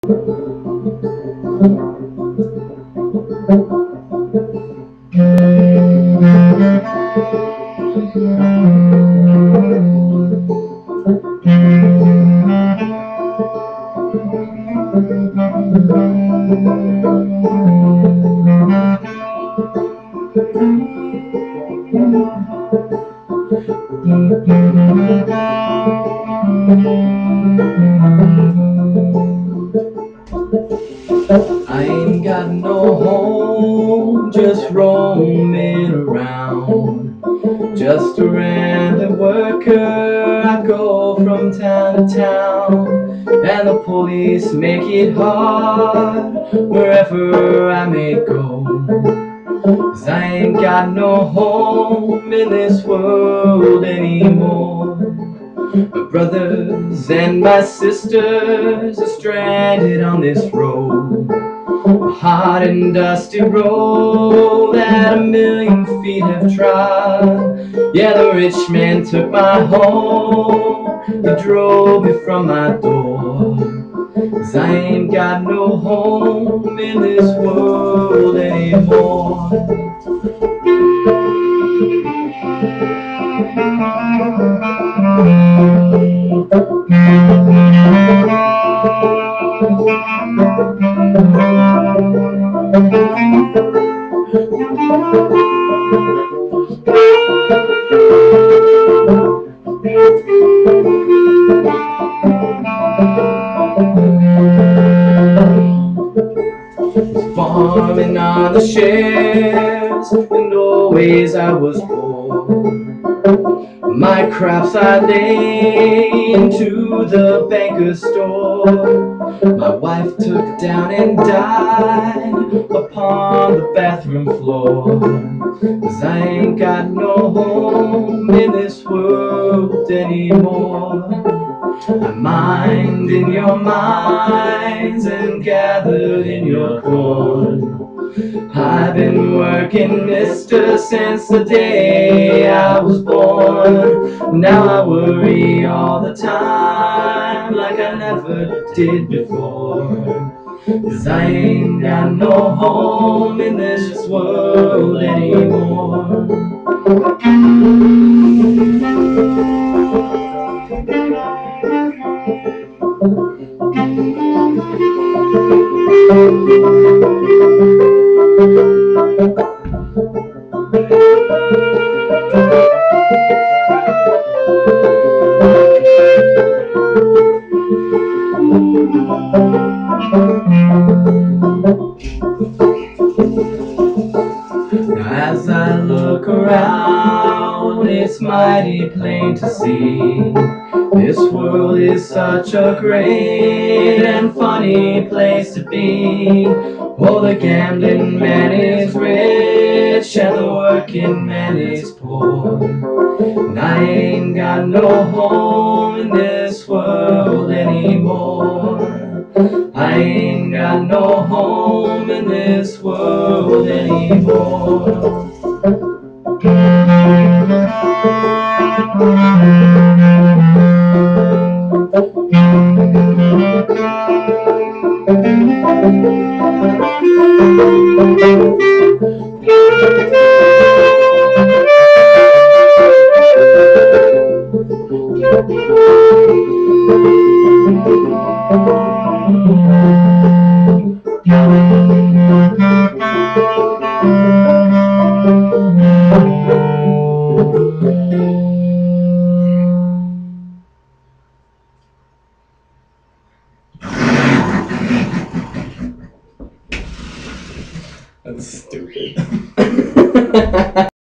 I ain't got no home, just roaming around. Just a random worker, I go from town to town, and the police make it hard wherever I may go. 'Cause I ain't got no home in this world anymore. My brothers and my sisters are stranded on this road, a hot and dusty road that 1,000,000 feet have trod. Yeah, the rich man took my home, he drove me from my door. 'Cause I ain't got no home in this world anymore. Farming on the shares, and always I was poor. My crops I lay into the banker's store. My wife took down and died upon the bathroom floor. 'Cause I ain't got no home in this world anymore. I'm mined in your mines and gathered in your corn. I've been working, mister, since the day I was born. Now I worry all the time like I never did before. 'Cause I ain't got no home in this world anymore. Now as I look around, it's mighty plain to see this world is such a great and funny place to be. Oh, the gambling man is rich and the working man is poor, and I ain't got no home in this world anymore. I ain't got no home in this world anymore. That's stupid.